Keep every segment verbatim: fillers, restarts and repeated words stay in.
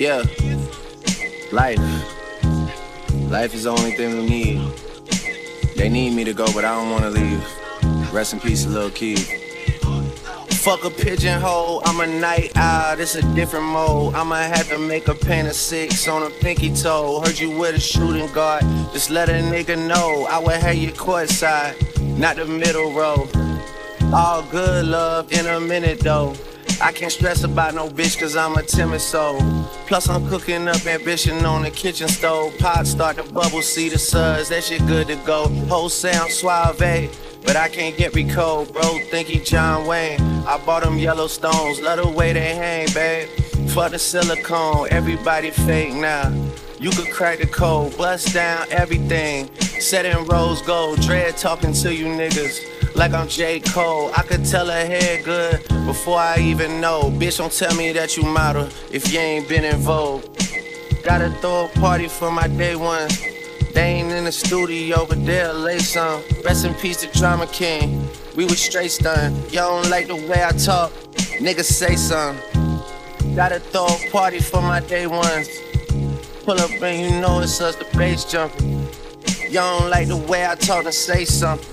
Yeah, life. Life is the only thing we need. They need me to go, but I don't wanna leave. Rest in peace, Lil Keith. Fuck a pigeonhole, I'm a night owl, this a different mode. I'ma have to make a pain of six on a pinky toe. Heard you with a shooting guard, just let a nigga know. I would have you courtside, not the middle row. All good love in a minute though. I can't stress about no bitch cause I'm a timid soul. Plus I'm cooking up ambition on the kitchen stove. Pot start to bubble, see the suds, that shit good to go. Whole sound suave, but I can't get recalled, bro. Think he John Wayne. I bought them Yellowstones, love the way they hang, babe. For the silicone, everybody fake now. You could crack the code, bust down everything. Set in rose gold, dread talking to you niggas like I'm J. Cole. I could tell her head good before I even know. Bitch, don't tell me that you model if you ain't been in Vogue. Gotta throw a party for my day ones. They ain't in the studio, but they'll lay some. Rest in peace to Drama King. We was straight stunned. Y'all don't like the way I talk, niggas say something. Gotta throw a party for my day ones. Pull up and you know it's us, the bass jumping. Y'all don't like the way I talk, and say something.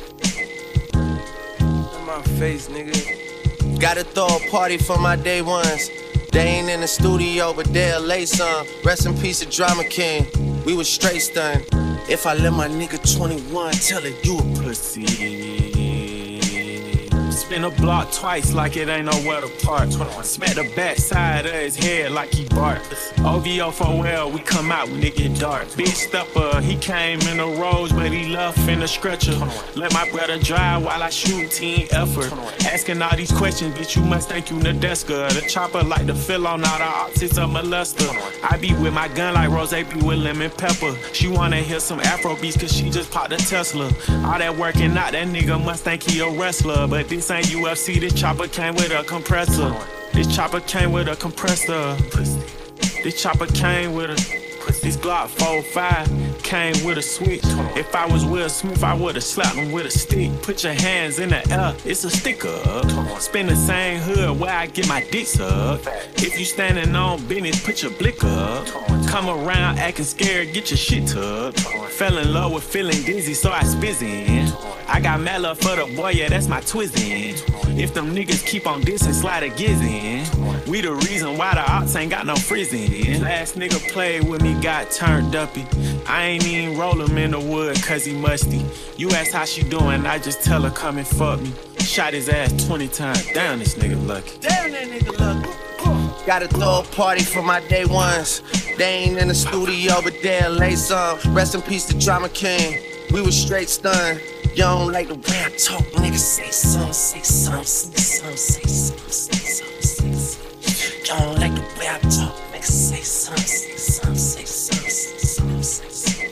In my face, nigga. Gotta throw a party for my day ones. They ain't in the studio, but they'll lay some. Rest in peace to Drama King. We was straight stunned. If I let my nigga twenty-one tell her you a pussy. Spin a block twice like it ain't nowhere to park. Smack the backside of his head like he bark. O V O for L, we come out when it get dark. Big stepper, he came in the Rolls, but he left in the stretcher. Let my brother drive while I shoot, team effort. Asking all these questions, bitch, you must think you Nadeska. The chopper like to fill on all the optics of molester. I be with my gun like Rose be with lemon pepper. She wanna hear some Afro beats cause she just popped a Tesla. All that working out, that nigga must think he a wrestler. But this ain't U F C, this chopper came with a compressor. This chopper came with a compressor. This chopper came with a... This Glock four five came with a switch. If I was Will Smith, I would've slapped him with a stick. Put your hands in the air, it's a sticker. Spin the same hood where I get my dick sucked. If you standing on business, put your blick up. Come around acting scared, get your shit tucked. Fell in love with feeling dizzy, so I spizzin'. I got mad love for the boy, yeah, that's my twizzin'. If them niggas keep on dissing, slide a gizzin'. We the reason why the ops ain't got no frizzin'. Last nigga played with me, got turned uppy. I ain't even roll him in the wood cause he musty. You ask how she doing, I just tell her come and fuck me. Shot his ass twenty times, damn this nigga lucky. Damn that nigga lucky. Gotta throw a party for my day ones. They ain't in the studio, but they'll lay some. Rest in peace to Drama King. We was straight stunned. You don't like the way I talk, nigga, say something, say something, say something, say something, say something, say something. You don't like the way I talk, nigga, say something, say something, say something, say something, say something.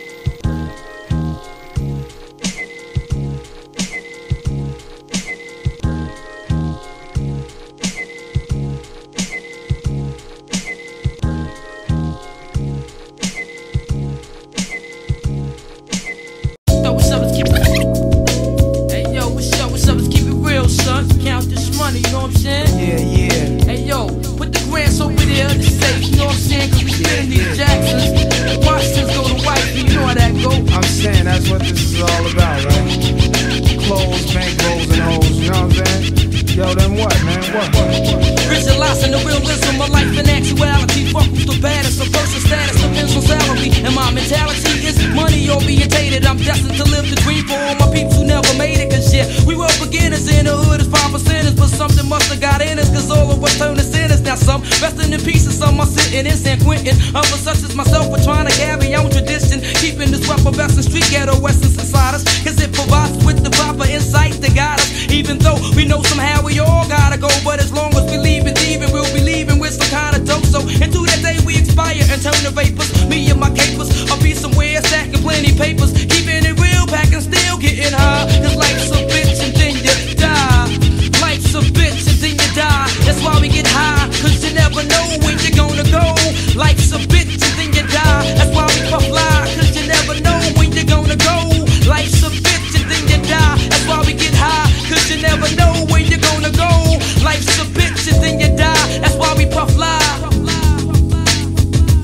You know what I'm saying? Yeah, yeah. Hey yo, put the grants over there in the safe, you know what I'm saying? Cause we spinning these Jacksons. The Washingtons go to white, you know how that go. I'm saying that's what this is all about, right? Clothes, bankrolls, and hoes, you know what I'm saying? Yo, then what, man? What, what, what? Rich and lost in the realism of life and actuality. Fuck who's the baddest, a person's status depends on salary. And my mentality is money orientated. I'm destined to live the dream for all my peeps who never made it. Cause shit, we were beginners in the hood as five percenters. But something must have got in us, cause all of us turn to sinners. Now some resting in peace and some are sitting in San Quentin. Others such as myself are trying to carry on tradition, keeping this weapon best and street ghetto essence inside us. Cause it provides with the proper insight to guide us. Even though we know somehow we all gotta go, but as long as we leave and leaving, we'll be leaving with some kind of dope. So into that day we expire and turn to vapors. Me and my capers, I'll be somewhere stacking plenty papers, keeping it real, packing still getting high. Cause life's a bitch and then you die. Life's a bitch and then you die. That's why we get high, cause you never know when you're gonna go. Life's a bitch and then you die. That's why we puff fly, cause you never know when you're gonna go. Life's a bitch and then you die. That's why we get high, cause you never know when you're gonna go. Life's a bitch and then you die. That's why we puff fly.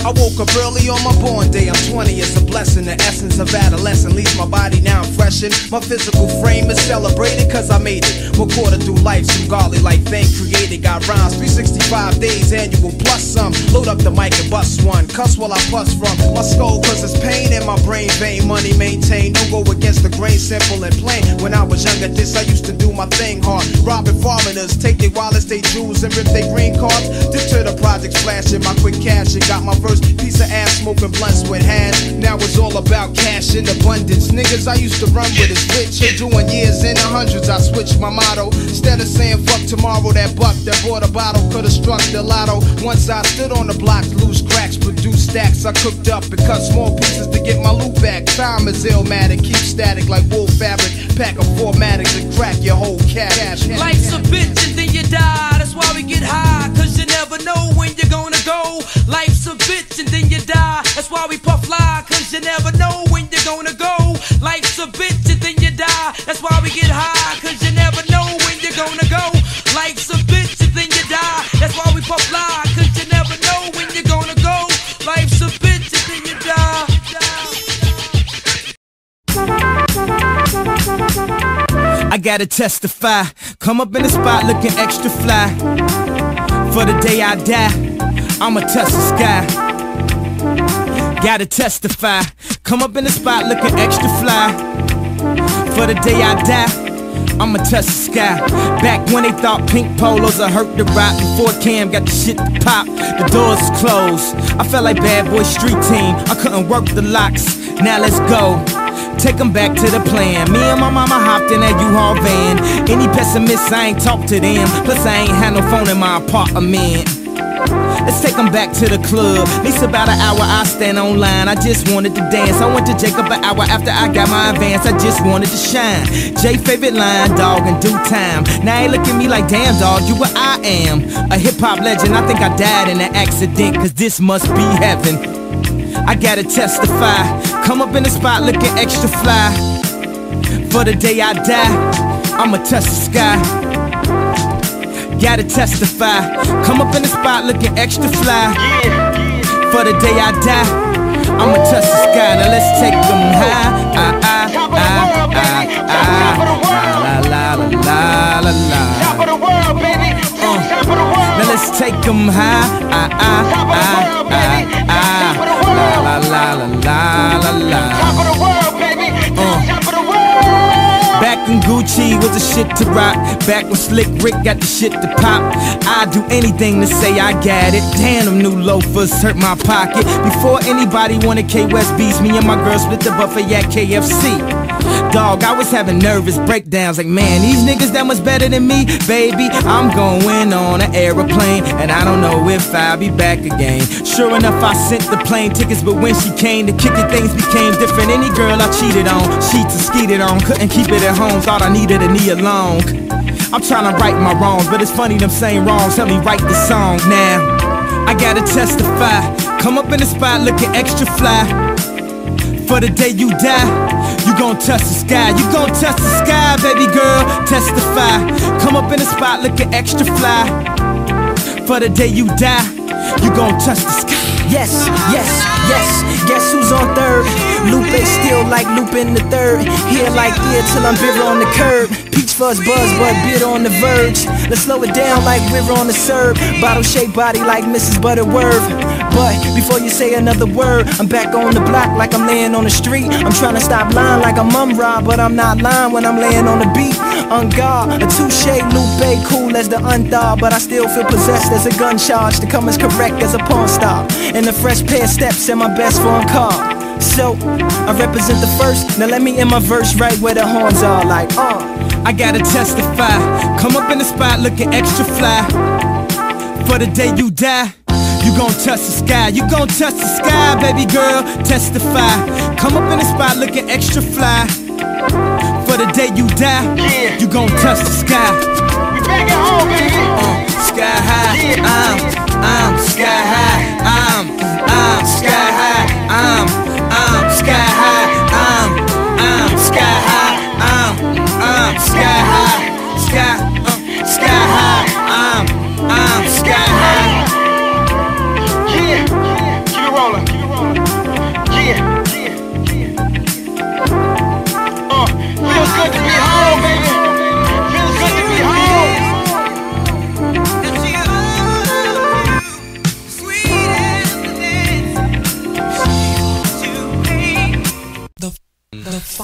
I woke up early on my born day, I'm twenty, it's a blessing. The essence of adolescence leaves my body now I'm freshened. My physical frame is celebrated cause I made it. One quarter through life, some godly like thing created. Got rhymes, three sixty-five days annual plus some. Load up the mic and bust one, cuss while I bust from my skull cause it's pain in my brain vein. Money maintained, don't go against the grain, simple and plain. When I was younger, this I used to do my thing hard. Robbing foreigners, take their wallets, they jewels and rip their green cards. Dip to the projects, flashing my quick cash and got my first piece of ass smoking blunts with hash. Now it's all about cash in abundance. Niggas I used to run with is rich. Doing years in the hundreds, I switched my motto. Instead of saying fuck tomorrow, that buck that bought a bottle could've struck the lotto. Once I stood on the block, loose cracks, produced stacks. I cooked up and cut small pieces to get my loot back. Time is illmatic, keep static like wool fabric. Pack of formatics and crack your whole cash. Life's a bitch and then you die. That's why we get high, cause you never know when you're gonna go. Life's a bitch and then you die. That's why we puff fly, cause you never know when you're gonna go. Life's a bitch and then you die. That's why we get high, cause you never know when you're gonna go. Life's a bitch and then you die. That's why we puff fly, cause you never know when you're gonna go. Life's a bitch and then you die. I gotta testify, come up in the spot looking extra fly. For the day I die, I'ma touch the sky. Gotta testify, come up in the spot looking extra fly. For the day I die, I'ma touch the sky. Back when they thought pink polos would hurt the rock. Before Cam got the shit to pop, the doors closed. I felt like Bad Boy Street Team, I couldn't work the locks. Now let's go, take them back to the plan. Me and my mama hopped in that U-Haul van. Any pessimists, I ain't talk to them. Plus I ain't had no phone in my apartment. Let's take them back to the club. At least about an hour I stand online. I just wanted to dance. I went to Jacob an hour after I got my advance. I just wanted to shine. Jay favorite line, dog, in due time. Now they look at me like, damn dog, you what I am. A hip-hop legend, I think I died in an accident, cause this must be heaven. I gotta testify, come up in the spot looking extra fly. For the day I die, I'ma touch the sky. Gotta testify, come up in the spot looking extra fly. For the day I die, I'ma touch the sky. Now let's take them high. Ah, ah, ah, ah, ah. La, la, la, la, la, la. Top of the world, baby. Uh. Now let's take them high. Ah, ah, ah, ah, ah. La, la, la, la, la, la. Top of the world, baby. Uh. Top of the world. Back when Gucci was the shit to rock. Back when Slick Rick got the shit to pop. I'd do anything to say I got it. Damn, them new loafers hurt my pocket. Before anybody wanted K-West beats, me and my girl split the buffet at K F C. Dog, I was having nervous breakdowns like, man, these niggas that much better than me. Baby, I'm going on an aeroplane, and I don't know if I'll be back again. Sure enough, I sent the plane tickets, but when she came to kick it, things became different. Any girl I cheated on, sheets and skeeted on, couldn't keep it at home, thought I needed a knee along. I'm trying to right my wrongs, but it's funny them same wrongs help me write the song. Now, I gotta testify, come up in the spot looking extra fly. For the day you die, you gon' touch the sky. You gon' touch the sky, baby girl, testify. Come up in the spot looking extra fly. For the day you die, you gon' touch the sky. Yes, yes, yes, guess who's on third? Lupe still like Lupin the third. Here like here till I'm bitter on the curb. Peach fuzz buzz, but bitter on the verge. Let's slow it down like we're on the serve. Bottle shaped body like Missus Butterworth. But before you say another word, I'm back on the block like I'm laying on the street. I'm trying to stop lying like I'm Mum-Ra, but I'm not lying when I'm laying on the beat. On guard, a touche, Lupe, cool as the unthaw, but I still feel possessed as a gun charge to come as correct as a porn star. And a fresh pair of steps and my best phone call. So, I represent the first, now let me end my verse right where the horns are like, uh. I gotta testify, come up in the spot looking extra fly. For the day you die, you gon' touch the sky. You gon' touch the sky, baby girl, testify. Come up in the spot looking extra fly. For the day you die, yeah, you gon' touch the sky. We back at home, baby. Uh, sky high, yeah, I'm, I'm sky high, I'm, I'm sky high, I'm, I'm sky high, I'm, I'm sky high, I'm, I'm sky high, sky, uh, sky high, I'm, I'm sky high. Yeah, yeah,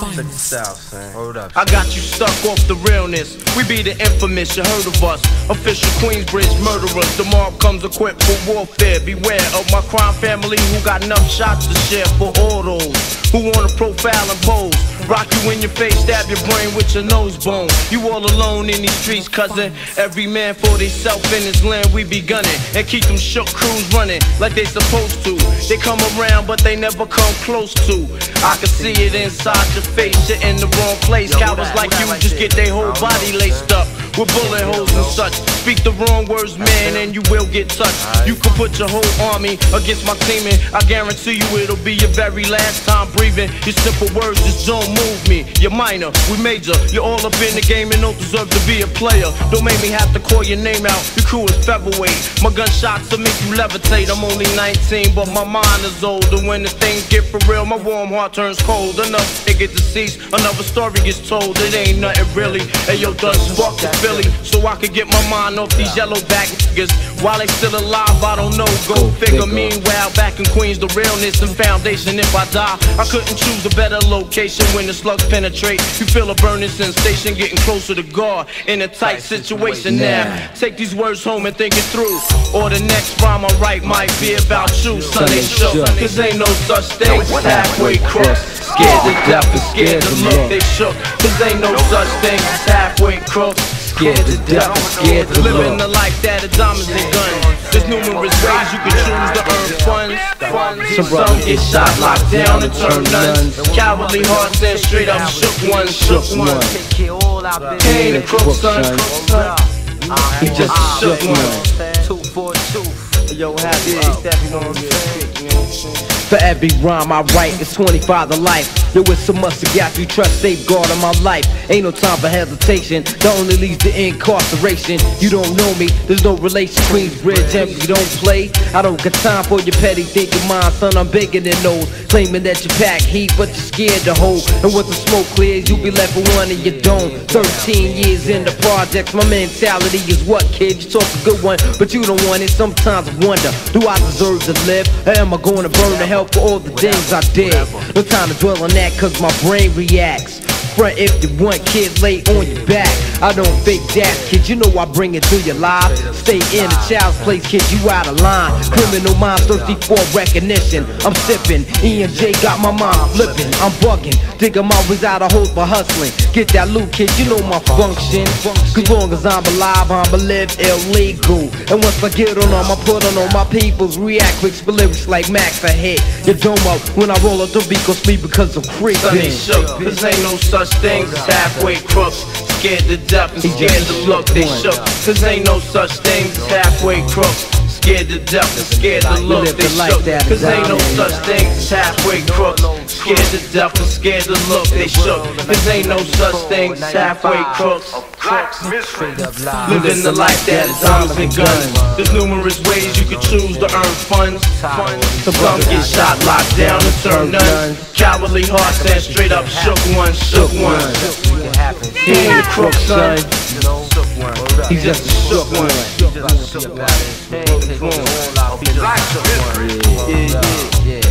finest. Hold up. I got you stuck off the realness. We be the infamous, you heard of us. Official Queensbridge murderers. The mob comes equipped for warfare. Beware of my crime family who got enough shots to share for all those who wanna profile and pose. Rock you in your face, stab your brain with your nose bone. You all alone in these streets, cousin. Every man for theyself in his land, we be gunning. And keep them shook crews running like they supposed to. They come around, but they never come close to. I can see it inside your face, you're in the wrong place. Cowards like you just get their whole body laced up with bullet holes and such. Speak the wrong words, man, and you will get touched. You can put your whole army against my team, and I guarantee you it'll be your very last time breathing. Your simple words just don't move me. You're minor, we major. You're all up in the game and don't deserve to be a player. Don't make me have to call your name out. Your crew is featherweight. My gunshots will make you levitate. I'm only nineteen, but my mind is older. When the things get for real, my warm heart turns cold. Enough to get deceased, another story gets told. It ain't nothing really. Hey yo, done spark the Philly, so I could get my mind off these yellow back niggas. While they still alive, I don't know. Go figure. Meanwhile, back in Queens, the realness and foundation. If I die, I couldn't choose a better location. When the slugs penetrate, you feel a burning sensation, getting closer to God in a tight situation. Now, take these words home and think it through, or the next rhyme I write might be about you. Son, they shook, cause ain't no such thing as halfway crooks. Scared to death and scared to look, they shook, cause ain't no such thing as halfway crooks. Scared to death and scared to look. Living the life that is diamonds and guns. There's numerous ways you can choose to earn funds. Some get shot, locked down, and turn nuns. Cowardly hearts and straight up shook ones, shook ones. He ain't a crook, son. He just a shook one. Two for two. Yo, happy for every rhyme I write, it's twenty-five to life. There was so much to got you trust, safeguard on my life. Ain't no time for hesitation, that only leads to incarceration. You don't know me, there's no relation. Queensbridge empty, don't play. I don't got time for your petty thinking mind, son, I'm bigger than those. Claiming that you pack heat, but you're scared to hold. And once the smoke clears, you be left with one and you don't. Thirteen years in the projects, my mentality is what, kid? You talk a good one, but you don't want it. Sometimes I wonder, do I deserve to live? Or am I going to burn to hell for all the things I did? No time to dwell on that, cause my brain reacts. Front if you want, kid, lay on your back. I don't fake that, kid, you know I bring it to your life. Stay in a child's place, kid, you out of line. Criminal minds thirsty for recognition. I'm sipping, E and J got my mind flipping. I'm bugging, think I'm always out of hope for hustling. Get that loot, kid, you know my function. Cause long as I'm alive, I'ma live illegal. And once I get on them, I put on all my peoples. React quick, spit lyrics like Max, I hit your dome up. When I roll up the beat, go sleep because I'm creeping. Sonny shook, cause ain't no such thing as halfway crooks. Scared to death and scared to look, they shook. Cause ain't no such thing as halfway crooks. Scared to death and scared to look, they shook. Cause ain't no such thing as halfway crooks. Scared to death and scared to look, they shook. Cause ain't no such thing as halfway crooks. Living the life that is diamonds and guns. There's numerous ways you can choose to earn funds. Some get shot, locked down, and turn nuns. Cowardly hearts and straight up shook ones, shook ones. He ain't a crook, son. He's just a shook one. Yeah, yeah.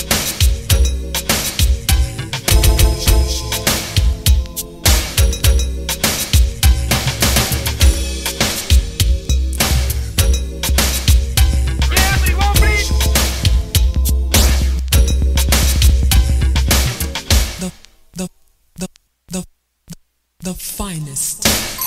The finest.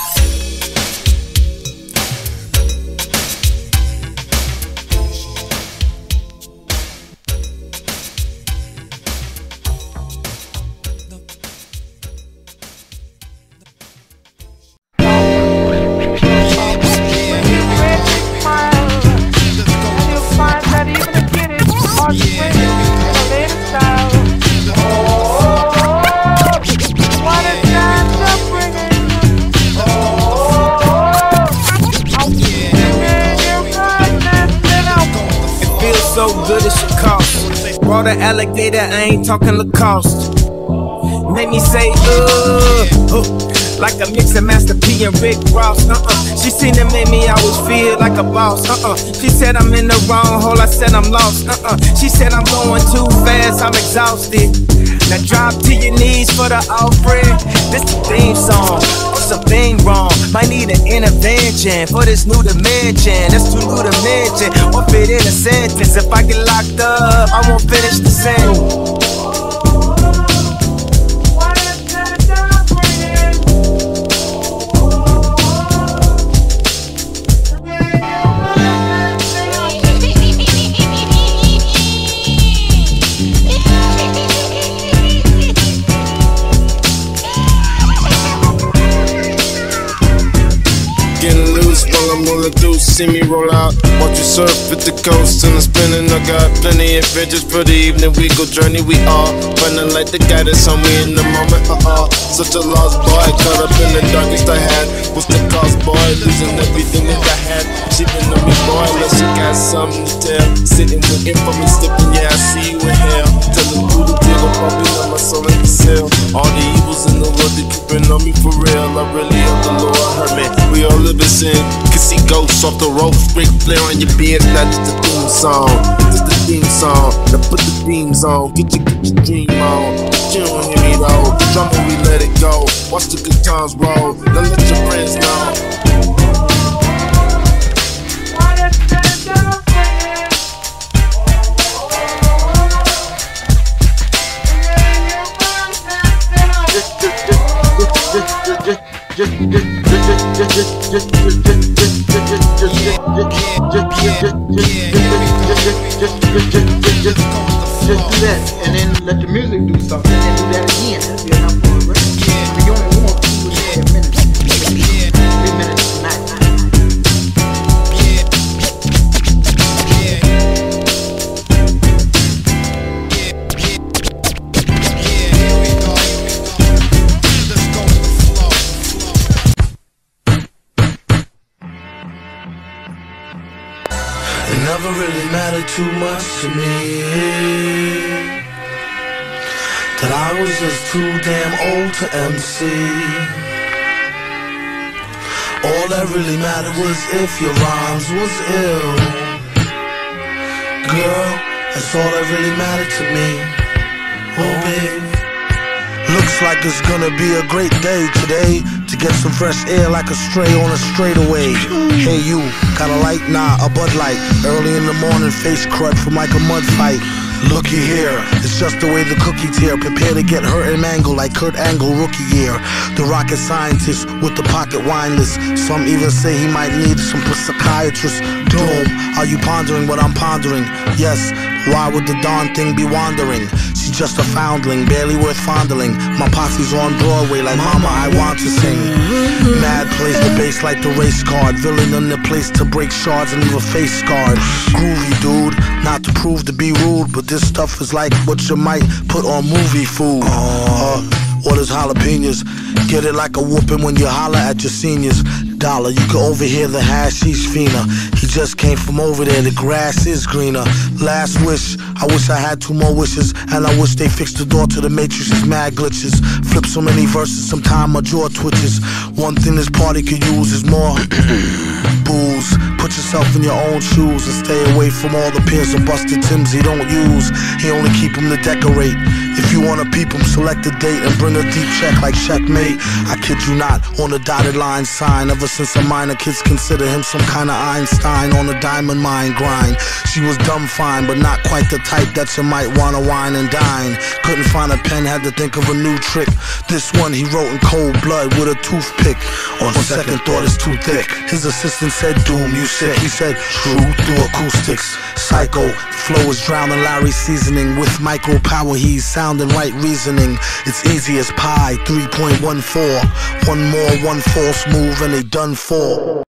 So good it should cost. Brought an alligator, I ain't talking Lacoste. Make me say, uh, uh like a mix of Master P and Rick Ross. Uh-uh. She seen it made me always feel like a boss. Uh-uh. She said I'm in the wrong hole, I said I'm lost. Uh-uh. She said I'm going too fast, I'm exhausted. Now drop to your knees for the offering. This the theme song, or something wrong. Might need an intervention for this new dimension. That's too new to mention, or fit in a sentence. If I get locked up, I won't finish the sentence. I'm rolling through, see me roll out. Watch you surf at the coast and I'm spinning. I got plenty of adventures for the evening. We go journey, we all running like the guy that's on me in the moment. Uh-uh, such a lost boy, caught up in the darkest I had. What's the cost, boy? Losing everything that I had. She been on me, boy, unless you got something to tell. Sitting waiting for me, slipping, yeah, I see you in hell. Telling through the deal, I'm bumping on my soul in the cell. All the evils in the world, they keeping on me for real. I really hope the Lord hurt me. We all live in sin. See ghosts off the ropes, break flare on your beard, not just the theme song, just the theme song. Now put the themes on, get your, get your dream on. But you don't hear me though, drama we let it go. Watch the good times roll, now let your friends know. Just, just, just, just, just, just, just, just, just, just do that, and then let the music do something, and then do that again. That'll be enough for a record. I mean, you only want two and a half minutes, three minutes tonight. Never really mattered too much to me that I was just too damn old to M C. All that really mattered was if your rhymes was ill. Girl, that's all that really mattered to me. Oh baby, looks like it's gonna be a great day today to get some fresh air like a stray on a straightaway. Hey you, got a light? Nah, a Bud Light. Early in the morning, face crud from like a mud fight. Looky here, it's just the way the cookie tear. Prepare to get hurt and mangled like Kurt Angle rookie year. The rocket scientist with the pocket wine list. Some even say he might need some psychiatrist. Doom, are you pondering what I'm pondering? Yes, why would the darn thing be wandering? She's just a foundling, barely worth fondling. My posse's on Broadway like mama, I want to sing. Mad plays the bass like the race card. Villain in the place to break shards and leave a face scarred. Groovy dude, not to prove to be rude, but this stuff is like what you might put on movie food. Uh, orders jalapenos, get it like a whooping when you holler at your seniors. Dollar, you can overhear the hashish fiender. He just came from over there, the grass is greener. Last wish, I wish I had two more wishes, and I wish they fixed the door to the Matrix's mad glitches. Flip so many verses, sometime my jaw twitches. One thing this party could use is more booze. Put yourself in your own shoes and stay away from all the pairs of busted Timbs he don't use. He only keep them to decorate. If you wanna peep him, select a date and bring a deep check like checkmate. I kid you not, on the dotted line sign. Ever since a minor, kids consider him some kind of Einstein on a diamond mine grind. She was dumb fine, but not quite the type that you might wanna wine and dine. Couldn't find a pen, had to think of a new trick. This one he wrote in cold blood with a toothpick. On second thought, it's too thick. His assistant said, Doom, you sick. He said, true, through acoustics. Psycho, flow is drowning Larry's seasoning. With micro power, he's sounding right reasoning. It's easy as pie, three point one four. One more, one false move, and they done for.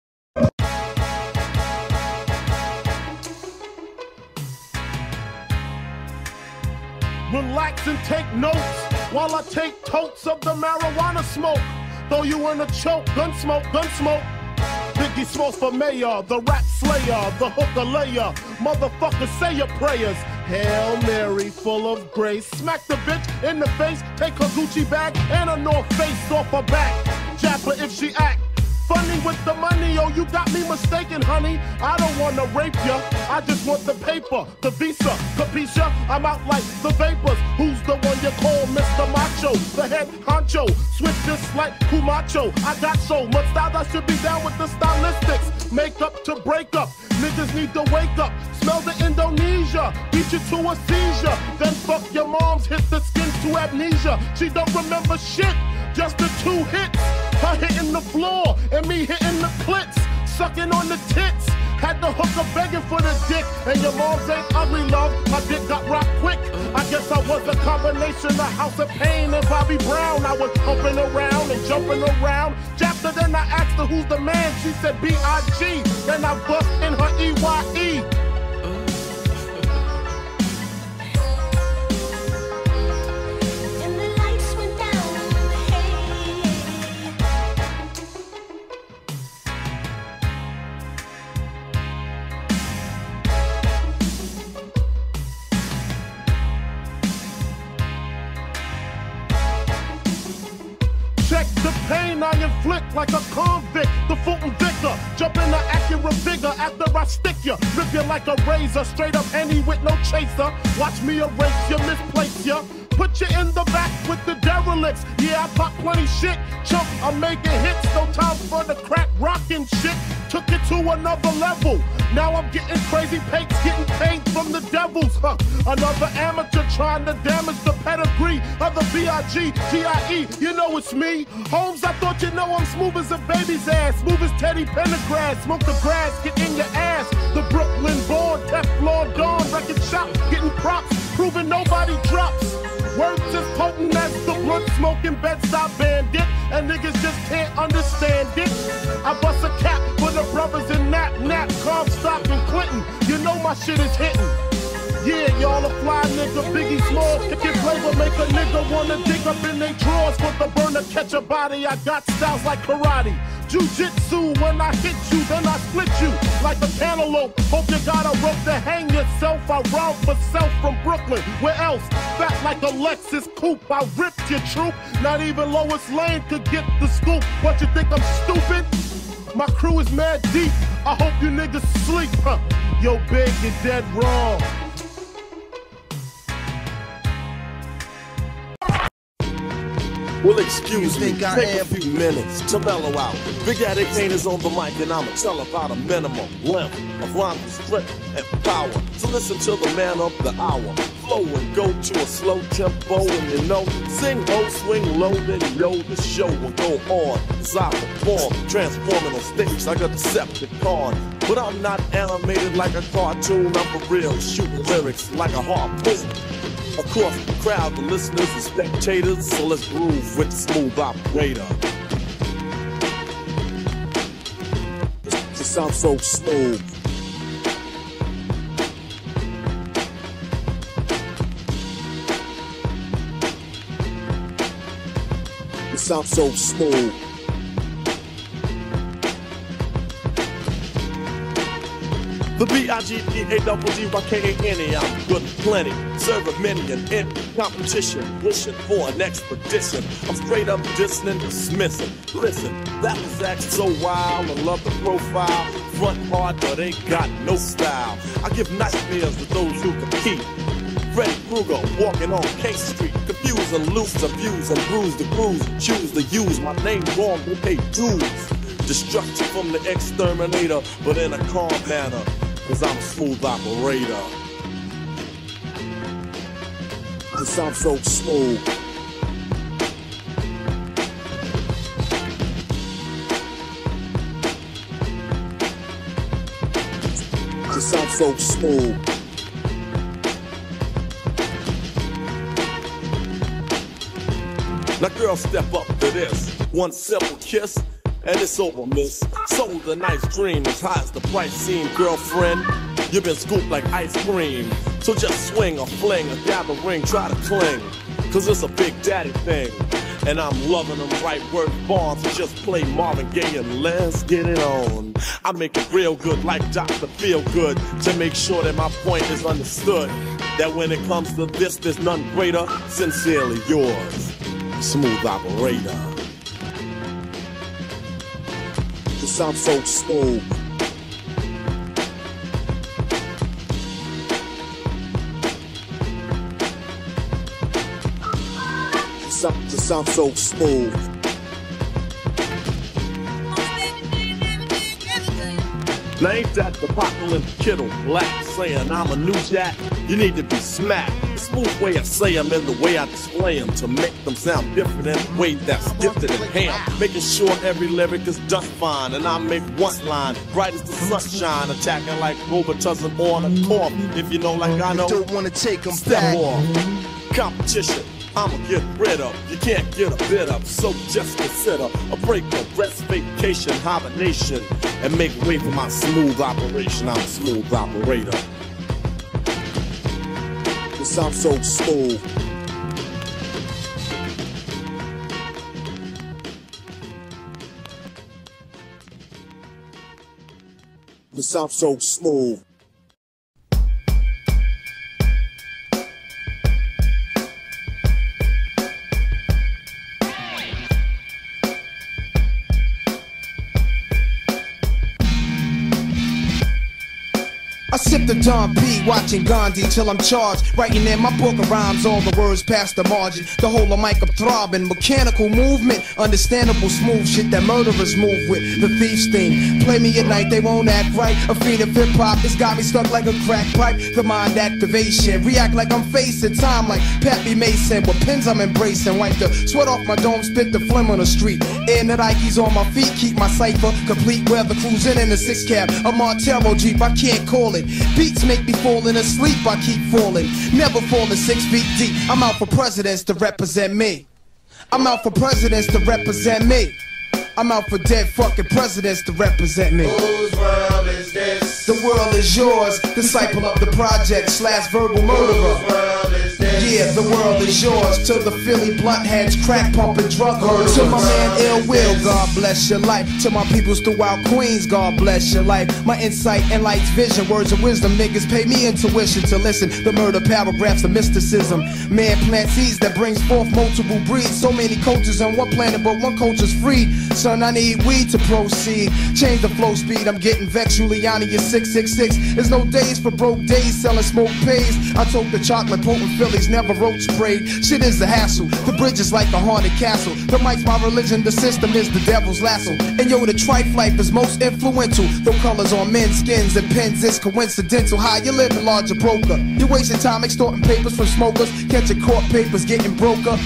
Relax and take notes while I take totes of the marijuana smoke. Throw you in a choke, gun smoke, gun smoke. Biggie Smalls for mayor, the rap slayer, the hooker layer. Motherfuckers, say your prayers. Hail Mary, full of grace. Smack the bitch in the face, take her Gucci bag and a North Face off her back. Jack slap her if she act funny with the money. Oh, you got me mistaken, honey. I don't wanna rape ya, I just want the paper, the visa, capisha? I'm out like the vapors. Who's the one you call Mister Macho? The head honcho, switch just like Kumacho. I got so much style, I should be down with the stylistics. Make up to break up, niggas need to wake up. Smell the Indonesia, beat you to a seizure. Then fuck your moms, hit the skin to amnesia. She don't remember shit, just the two hits. Her hitting the floor and me hitting the clits, sucking on the tits. Had the hooker begging for the dick, and your mom's ain't ugly, love. My dick got rocked quick. I guess I was a combination of House of Pain and Bobby Brown. I was humping around and jumping around. After then I asked her who's the man. She said B I G. Then I bust in her E Y E. Check the pain I inflict like a convict. The Fulton Vicar, jump in the Acura vigor after I stick ya. Rip you like a razor, straight up Henny with no chaser. Watch me erase you, misplace ya. Put you in the back with the derelicts. Yeah, I pop plenty shit. Chump, I'm making hits. No time for the crack rockin' shit. Took it to another level. Now I'm getting crazy pakes, getting paid from the devils. Huh. Another amateur trying to damage the pedigree of the B I G G I E. You know it's me. Holmes, I thought you know I'm smooth as a baby's ass. Smooth as Teddy Pendergrass. Smoke the grass, get in your ass. The Brooklyn born, Teflon Dawn, record shop, getting props, proving nobody drops. Words as potent as the blunt smoking Bed-Stuy bandit, and niggas just can't understand it. I bust a cap for the brothers in Nap, Nap, Comstock, and Clinton. You know my shit is hitting. Yeah, y'all a fly nigga, Biggie Small. Kick it flavor, make a nigga wanna dig up in they drawers for the burner, catch a body. I got styles like karate. Jiu-jitsu, when I hit you, then I split you like a cantaloupe. Hope you got a rope to hang yourself. I round for self from Brooklyn. Where else? Fat like a Lexus coupe. I ripped your troop. Not even Lois Lane could get the scoop. What, you think I'm stupid? My crew is mad deep. I hope you niggas sleep. Huh. Yo, Big, you're dead wrong. Well, excuse me, take a few minutes to mellow out. Big Daddy Kane is on the mic, and I'ma tell about a minimum length of rhyme, strength, and power. So listen to the man of the hour. Flow and go to a slow tempo, and you know, sing low, swing low, then yo, the show will go on. As I perform, transforming on stage like a Decepticon. But I'm not animated like a cartoon, I'm for real, shooting lyrics like a harpoon. Of course, the crowd, the listeners, the spectators, so let's groove with the smooth operator. It sounds so smooth. It sounds so smooth. The B I G D A double D Y K A N E, I'm good and plenty. Serving many an in competition, wishing for an expedition. I'm straight up dissing and dismissing. Listen, that was acting so wild. I love the profile. Front hard, but they got no style. I give nightmares to those who compete. Freddy Krueger walking on K Street. Confuse and loose, abuse and bruise the grooves. Choose to use my name wrong, they pay dues. Destruction from the exterminator, but in a calm manner, cause I'm a smooth operator. Cause I'm so smooth. Cause I'm so smooth. Now girl, step up to this. One simple kiss, and it's over, miss. Sold a nice dream as high as the price seemed, girlfriend. You've been scooped like ice cream. So just swing or fling or gather ring, try to cling. Cause it's a big daddy thing. And I'm loving them right word bombs. So just play Marvin Gaye and let's get it on. I make it real good like Doctor Feelgood to make sure that my point is understood. That when it comes to this, there's none greater. Sincerely yours, Smooth Operator. Cause I'm so smooth. Cause I'm, cause I'm so smooth. Now ain't that the popular Kittle Black saying I'm a new jack? You need to be smacked. The smooth way I say them and the way I display them to make them sound different in a way that's gifted and ham. Making sure every lyric is done fine, and I make one line bright as the sunshine, attacking like Robitussin on a cork. If you know like I know, don't wanna take them step back. off. Competition, I'ma get rid of. You can't get a bit of, so just consider a break, a rest, vacation, hibernation, and make way for my smooth operation. I'm a smooth operator. Cause I'm so smooth. Cause I'm so smooth. I sip the Don P, watching Gandhi till I'm charged. Writing in my book of rhymes, all the words past the margin. The whole of mic up throbbing, mechanical movement, understandable smooth shit that murderers move with. The thief's theme, play me at night, they won't act right. A fiend of hip hop, it's got me stuck like a crack pipe. The mind activation, react like I'm facing time like Pappy Mason. With pins I'm embracing, wipe the sweat off my dome, spit the phlegm on the street. And the Nikes on my feet, keep my cipher complete. Weather cruising in a six cab, a Martello Jeep, I can't call it. Beats make me falling asleep, I keep falling. Never falling six feet deep. I'm out for presidents to represent me. I'm out for presidents to represent me. I'm out for dead fucking presidents to represent me. Whose world is this? The world is yours. Disciple of the project slash verbal murderer. Whose world is this? Yeah, the world is yours. To the Philly blunt heads, crack pumping drug herders. To my man Ill Will, God bless your life. To my peoples throughout Queens, God bless your life. My insight and light's vision, words of wisdom. Niggas pay me intuition to listen. The murder paragraphs of mysticism. Man plant seeds that brings forth multiple breeds. So many cultures on one planet, but one culture's free. Son, I need weed to proceed. Change the flow speed, I'm getting vexed. Giuliani is six six six. There's no days for broke days, selling smoke pays. I told the chocolate potent Phillies never roach sprayed. Shit is a hassle, the bridge is like a haunted castle. The mic's my religion, the system is the devil's lasso. And yo, the trife life is most influential. Though colors on men's skins and pens is coincidental. How you living, larger broker? You're wasting time extorting papers from smokers, catching court papers, getting broker.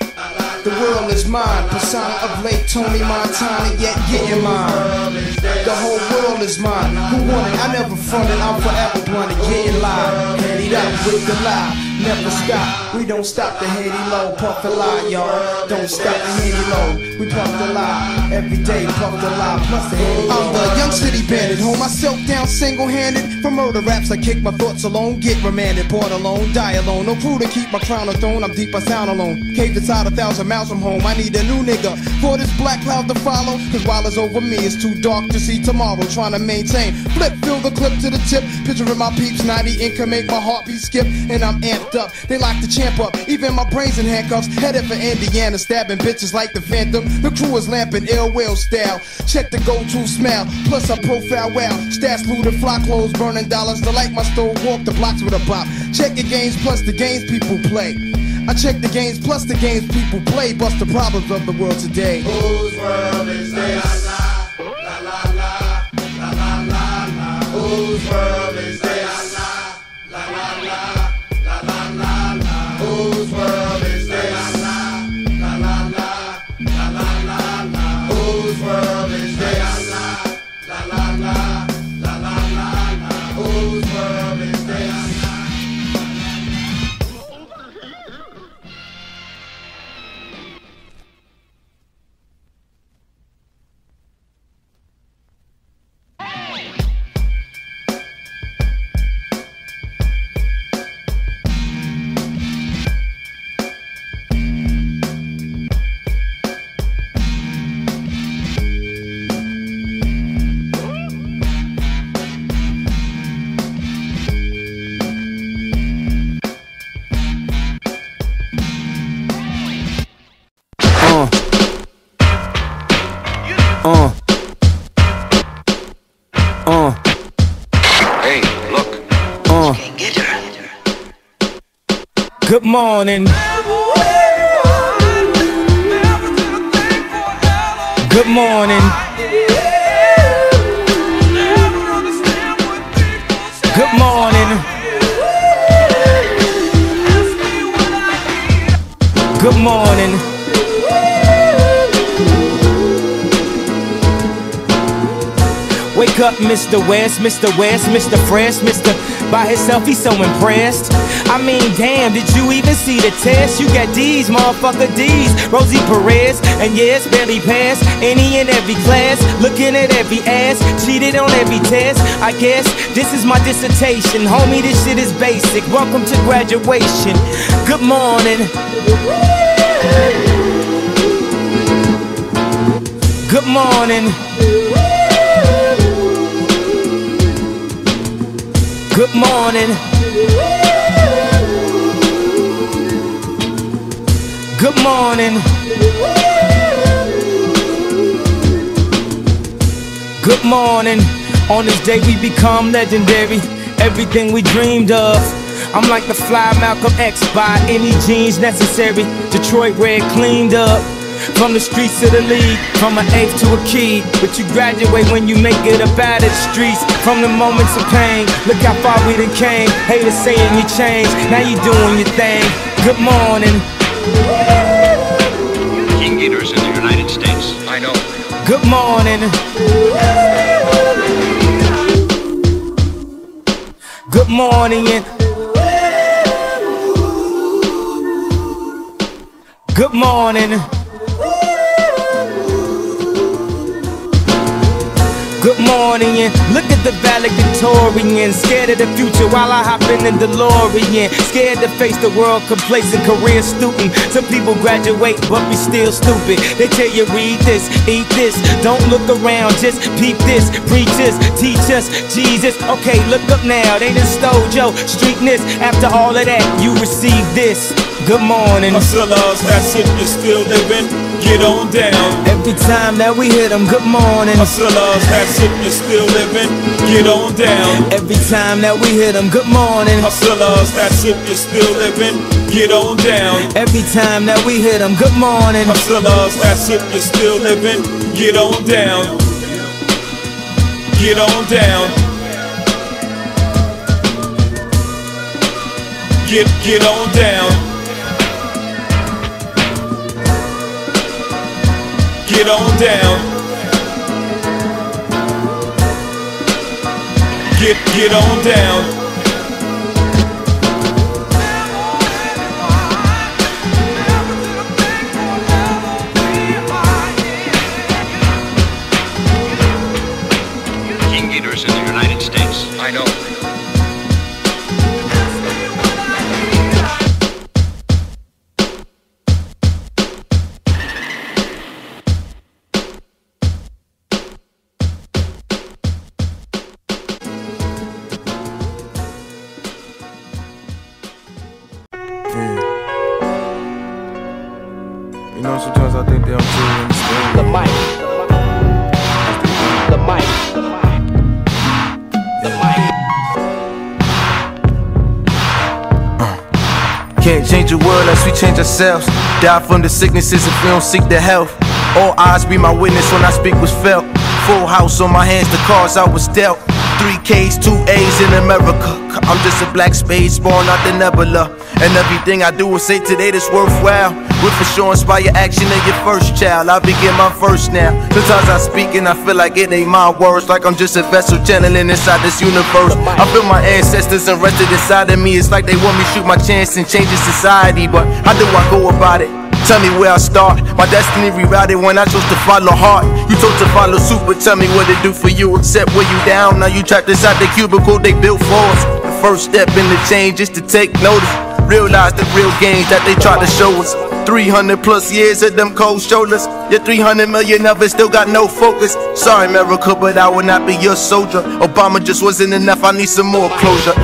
The world is mine, persona of Lake Tony Montana, yet getting mine. The whole world is mine. Who won it? I never fronted, I'm forever blunted, getting live. Headed up with the lie. Never stop, we don't stop the heady low, puff the lie, y'all. Don't stop the heady low, we puff the lie. Every day, puff the lie, plus the heady low. I'm the young city bandit, hold myself down single-handed. For murder raps, I kick my thoughts alone, get remanded, born alone, die alone. No crew to keep my crown on throne, I'm deep, I sound alone. Cave that's out a thousand miles from home, I need a new nigga for this black cloud to follow. Cause while it's over me, it's too dark to see tomorrow. Trying to maintain, flip, fill the clip to the tip. Picturing my peeps, ninety ink can make my heartbeat skip. And I'm amped up, they lock the champ up. Even my brains in handcuffs, headed for Indiana, stabbing bitches like the Phantom. The crew is lamping Ill Will style. Check the go-to smell, plus I profile well. Stats looted, flock clothes, burning dollars. To like my stove, walk the blocks with a bop. Check the games plus the games people play. I check the games plus the games people play. Bust the problems of the world today. Whose world is this? La la la la, la la la la. Whose world is this? La la la, la la la la. Whose world is this? La la la, la la la la. Whose world is this? La la la, la la la la. Whose world is this? Good morning. Good morning. Good morning. Good morning. Wake up, Mister West, Mister West, Mister Fresh, Mister By himself, he's so impressed. I mean, damn, did you even see the test? You got D's, motherfucker D's. Rosie Perez, and yes, barely passed any and every class. Looking at every ass, cheated on every test. I guess this is my dissertation. Homie, this shit is basic. Welcome to graduation. Good morning. Good morning. Good morning. Good morning. Good morning. On this day we become legendary. Everything we dreamed of. I'm like the fly Malcolm X, by any jeans necessary. Detroit red cleaned up. From the streets to the league, from an eighth to a key. But you graduate when you make it up out of the streets. From the moments of pain, look how far we done came. Haters saying you changed, now you doing your thing. Good morning. King Gators in the United States. I know. Good morning. Good morning. Good morning. Good morning, and look at the valedictorian. Scared of the future while I hop in the DeLorean. Scared to face the world, complacent career student. Some people graduate but be still stupid. They tell you read this, eat this, don't look around, just peep this. Preach this, teach us Jesus. Okay, look up now, they done stole your streetness. After all of that, you receive this. Good morning. Hustlers, that's it, you're still living. Get on down. Every time that we hit them, good morning. Hustlers, that's it, you're still living. Get on down. Every time that we hit them, good morning. Hustlers, that's it, you're still living. Get on down. Every time that we hit them, good morning. Hustlers, that's it, you're still living. Get on down. Get on down. Get, get on down. Get on down. Get, get on down. King Gators in the United States. I know. You know, sometimes I think they don't truly understand. The mic. The mic. The mic. Uh. Can't change the world unless we change ourselves. Die from the sicknesses if we don't seek the health. All eyes be my witness when I speak was felt. Full house on my hands, the cards I was dealt. Three K's, two A's in America. I'm just a black space born out the nebula. And everything I do will say today that's worthwhile. Will for sure inspire action of your first child. I begin my first now. Sometimes I speak and I feel like it ain't my words. Like I'm just a vessel channeling inside this universe. I feel my ancestors arrested inside of me. It's like they want me to shoot my chance and change the society. But how do I go about it? Tell me where I start. My destiny rerouted when I chose to follow heart. You told to follow suit, but tell me what it do for you. Except where you down, now you trapped inside the cubicle they built for us. The first step in the change is to take notice. Realize the real gains that they tried to show us. three hundred plus years of them cold shoulders. Your three hundred million of it still got no focus. Sorry America, but I will not be your soldier. Obama just wasn't enough, I need some more closure.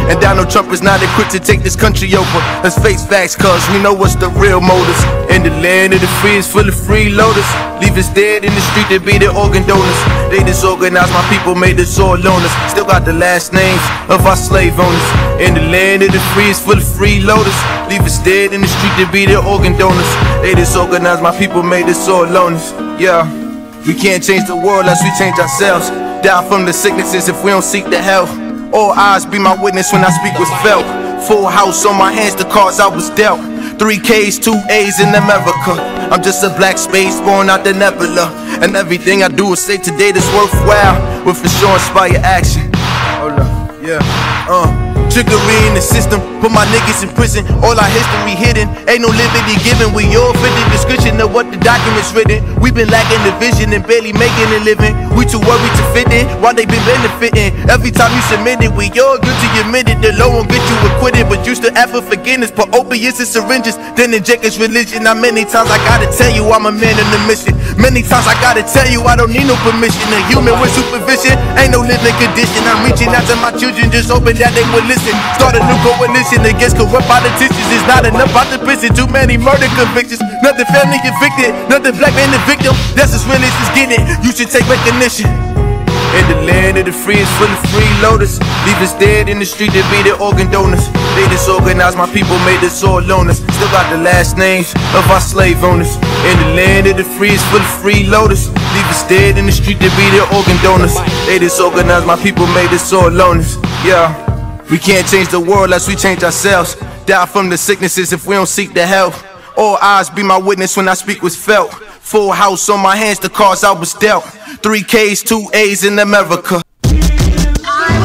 And Donald Trump is not equipped to take this country over. Let's face facts, cause we know what's the real motives. In the land of the free is full of freeloaders. Leave us dead in the street to be the organ donors. They disorganized my people, made us all loners. Still got the last names of our slave owners. In the land of the free is full of freeloaders. Leave us dead in the street to be the organ donors. They disorganized my people, made us all loners. Yeah, we can't change the world unless we change ourselves. Die from the sicknesses if we don't seek the health. All eyes be my witness when I speak with felt. Full house on my hands, the cards I was dealt. Three K's, two A's in America. I'm just a black space born out the nebula. And everything I do is say today that's worthwhile. Will for sure inspire action. Hold up, yeah, uh trickery in the system, put my niggas in prison. All our history hidden, ain't no liberty given. We all fit the description of what the documents written. We been lacking the vision and barely making a living. We too worried to fit in, while they been benefiting. Every time you submit it, we all good to admit it. The law won't get you acquitted, but you still ask for forgiveness. Put opiates and syringes, then inject us religion. Now many times I gotta tell you I'm a man in the mission. Many times I gotta tell you I don't need no permission. A human with supervision, ain't no living condition. I'm reaching out to my children, just hoping that they will listen. Start a new coalition against corrupt politicians. It's not enough out the prison, too many murder convictions. Nothing family evicted, nothing black man the victim. That's as real as it's getting, you should take recognition. In the land of the free is full of freeloaders. Leave us dead in the street to be the organ donors. They disorganized my people, made us all loners. Still got the last names of our slave owners. In the land of the free is full of freeloaders. Leave us dead in the street to be the organ donors. They disorganized my people, made us all loners. Yeah, we can't change the world unless we change ourselves. Die from the sicknesses if we don't seek the help. All eyes be my witness when I speak was felt. Full house on my hands, the cards I was dealt. Three K's, two A's in America. It's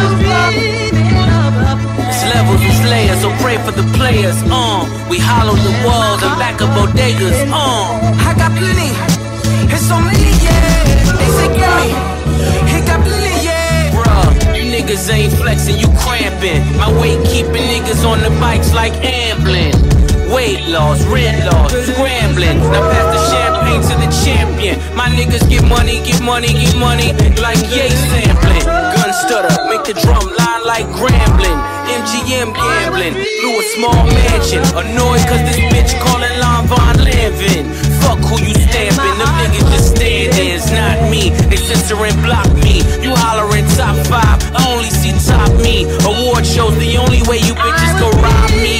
levels, it's layers, so pray for the players. Uh, we hollow the walls and back up bodegas. Uh, I got plenty, it's so many, yeah. They say give me, he got plenty, yeah. Bruh, you niggas ain't flexing, you cramping. My weight keeping niggas on the bikes like ambling. Weight loss, rent loss, scrambling. Now pass the champagne to the champion. My niggas get money, get money, get money, like yay sampling. Gun stutter, make the drum line like grambling. M G M gambling, through a small mansion. Annoyed cause this bitch calling Lon Von Lanvin. Fuck who you stamping, them niggas just stand there, it's not me. They censor and block me. You hollering top five, I only see top me. Award shows the only way you bitches go rob me.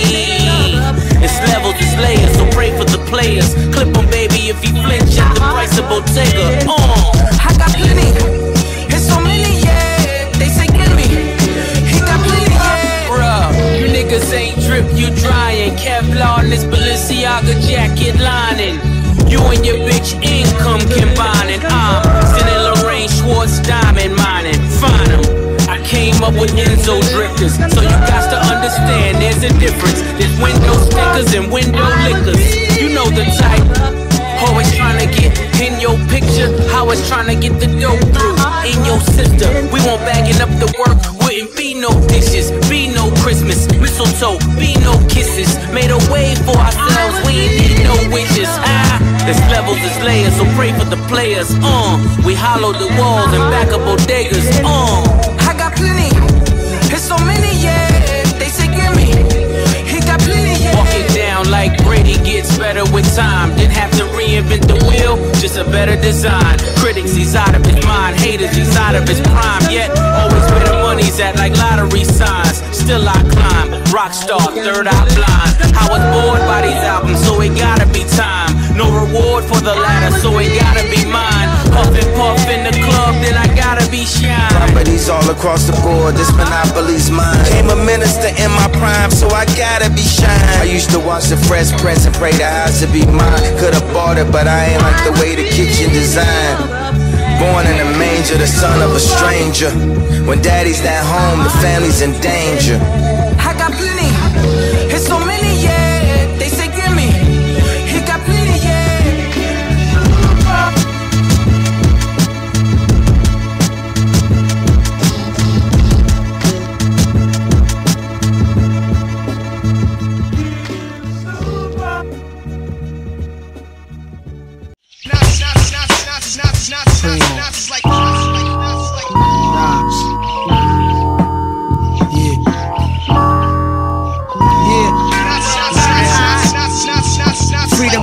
It's levels, it's layers, so pray for the players. Clip him, baby, if he flinch at the price of Bottega. Uh, I got plenty, it's so many, yeah. They say give me, he got plenty, yeah. Bruh, you niggas ain't drip, you drying. Kevlar in this Balenciaga jacket lining. You and your bitch income combining. I'm sending Lorraine Schwartz diamond mining. Find him. I came up with Enzo drifters, so you got to understand there's a difference. There's window stickers and window liquors. You know the type. Always trying to get in your picture. How it's trying to get the dough through in your sister. We won't bagging up the work. Wouldn't be no dishes, be no Christmas, mistletoe, be no kisses. Made a way for ourselves. We ain't need no wishes. Ah, there's levels, there's layers, so pray for the players. Uh, we hollow the walls and back up bodegas. Uh, I got plenty, it's so many, yeah. They say give me, he got plenty, yeah. Walk it down like Brady gets better with time. Didn't have to reinvent the wheel, just a better design. Critics, he's out of his mind. Haters, he's out of his prime. Yet, always where the money's at like lottery signs. Still I climb, rockstar, third eye blind. I was bored by these albums, so it gotta be time. No reward for the latter, so it gotta be mine. Puff and puff in the club, then I gotta be shine. Properties all across the board, this monopoly's mine. Came a minister in my prime, so I gotta be shine. I used to watch the Fresh Prince and pray the house to be mine. Could've bought it, but I ain't like the way the kitchen designed. Born in a manger, the son of a stranger. When daddy's not home, the family's in danger. I got plenty, it's so many, yeah. They say give me, he got plenty, yeah.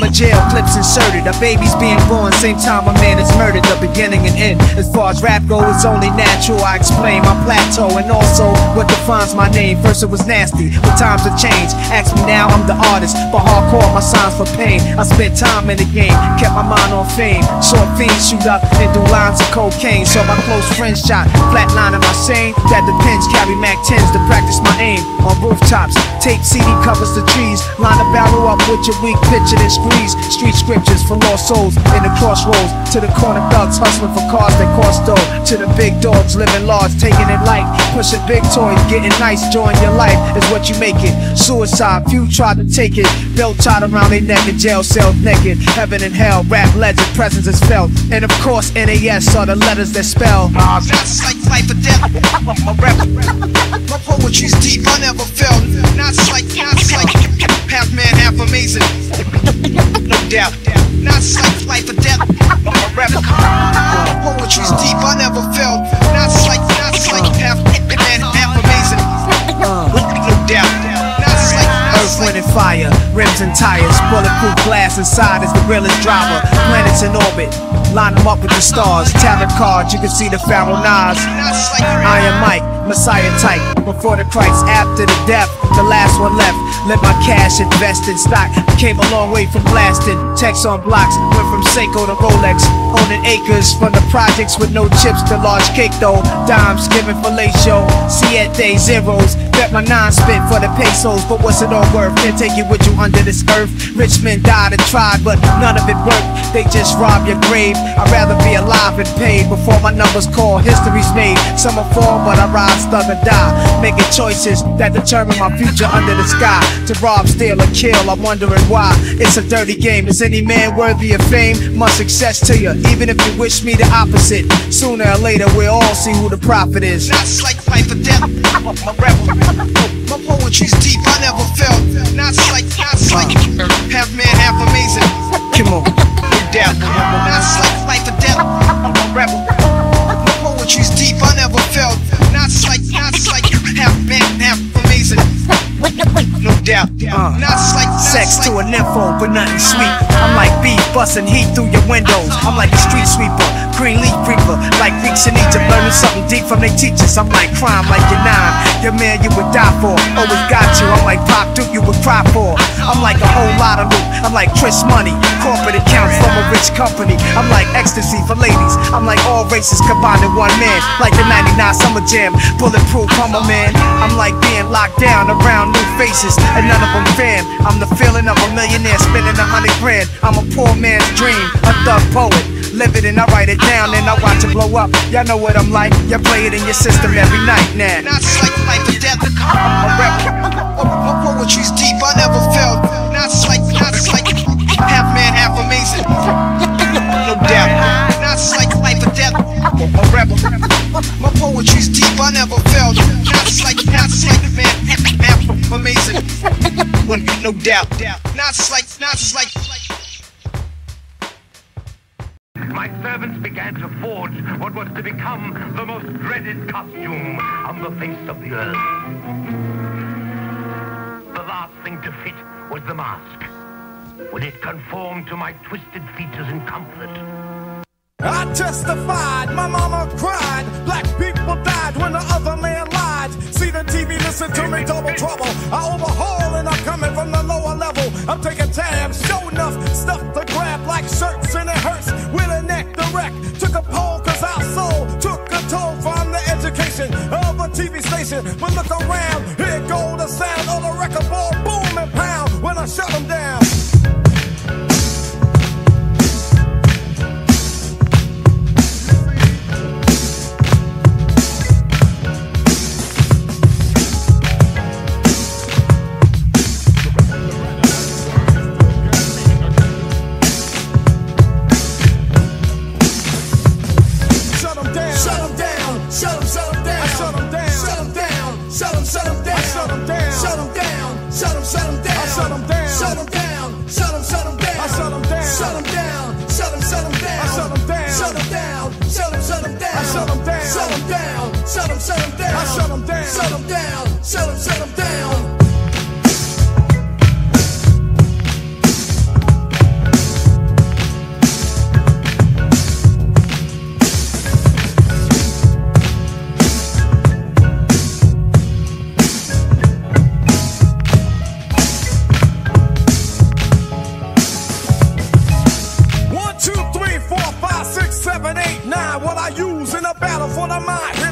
jail clips inserted. A baby's being born, same time a man is murdered. The beginning and end. As far as rap goes, it's only natural. I explain my plateau and also what defines my name. First it was nasty, but times have changed. Ask me now, I'm the artist, but hardcore my signs for pain. I spent time in the game, kept my mind on fame. Short fiends shoot up and do lines of cocaine. So my close friends shot, flatlining my sane. That the pins carry Mac tens to practice my aim. On rooftops, tape C D covers the trees. Line a barrel up with your weak picture and squeeze. Street scriptures for lost souls in the crossroads. To the corner thugs hustling for cars that cost dough. To the big dogs living large, taking it light. Pushing big toys, getting nice, join your life is what you make it. Suicide, few try to take it. Belt tied around their neck in jail cells naked. Heaven and hell, rap legend, presence is felt. And of course N A S are the letters that spell Mars. That's like life or death. My rap, my poetry's deep, I never felt. Not like, not like half man, half amazing. No doubt. Not like life or death. My rap, my poetry's deep, I never felt. Not like, not like half man, half amazing. No doubt. Earth, wind, and fire, rims and tires, bulletproof glass inside is the realest driver. Planets in orbit, line them up with the stars. Tarot cards, you can see the Pharaoh Nas. Iron Mike, Messiah type. Before the Christ, after the death, the last one left. Let my cash invest in stock. Came a long way from blasting. Text on blocks, went from Seiko to Rolex. Owning acres from the projects with no chips to large cake though. Dimes given fellatio, siete zeros. Bet my nine spit for the pesos, but what's it all worth? Can't take it with you under this earth. Rich men died and tried, but none of it worked. They just rob your grave. I'd rather be alive and paid before my numbers call. History's made. Some are fall, but I rise, thug or die. Making choices that determine my future under the sky. To rob, steal, or kill, I'm wondering why. It's a dirty game. Is any man worthy of fame? Much success to you, even if you wish me the opposite. Sooner or later, we'll all see who the prophet is. Not like life or death. My rebel. My poetry's deep, I never felt. Not like, not like half man, half amazing. Come on, no doubt. Not like life or death. I'm a rebel. My poetry's deep, I never felt. Not like, not like half man, half amazing. No doubt. Uh, not like sex to a nympho, but nothing sweet. I'm like beef busting heat through your windows. I'm like a street sweeper, green leaf reaper. Like Greeks in Egypt, learning something deep from their teachers. I'm like crime, like your nine. Your man you would die for, always got you. I'm like Pop Duke, you would cry for. I'm like a whole lot of loot. I'm like Chris Money, corporate accounts from a rich company. I'm like ecstasy for ladies. I'm like all races combined in one man. Like the ninety-nine Summer Jam, bulletproof, I'm a man. I'm like being locked down around new faces, and none of them fan. I'm the feeling of a millionaire spending a hundred grand. I'm a poor man's dream, a thug poet. Live it and I write it down and I watch it blow up. Y'all know what I'm like, you play it in your system every night now. Not like life or death, I'm a rebel. My poetry's deep, I never felt. Not like, not like half man, half amazing. No doubt. Not like life or death, I'm a rebel. My poetry's deep, I never felt. Not like, not like man, half amazing. No doubt. Not like, not like. My servants began to forge what was to become the most dreaded costume on the face of the earth. The last thing to fit was the mask. When it conformed to my twisted features in comfort. I testified, my mama cried. Black people died when the other man lied. See the T V, listen to me, double trouble. I overhaul and I'm coming from the lower level. I'm taking tabs, show enough stuff to grab like shirts and it hurts with a neck to wreck. Took a poll cause our soul took a toll from the education of a T V station. But look around, here go the sound of the record ball, boom and pound when I shut them down. for the mind.